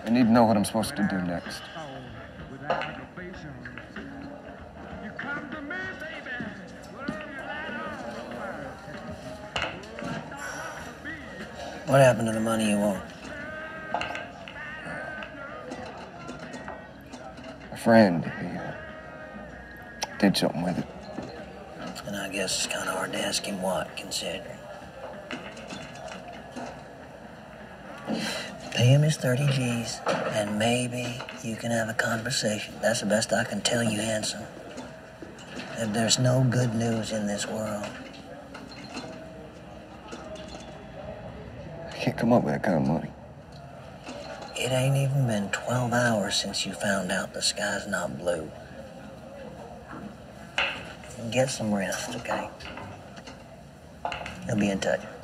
I need to know what I'm supposed to do next. What happened to the money you owe? A friend, he did something with it. And I guess it's kind of hard to ask him what, considering. Pay him his 30 G's, and maybe you can have a conversation. That's the best I can tell you, handsome. That there's no good news in this world. I can't come up with that kind of money. It ain't even been 12 hours since you found out the sky's not blue. Get some rest, okay? He'll be in touch.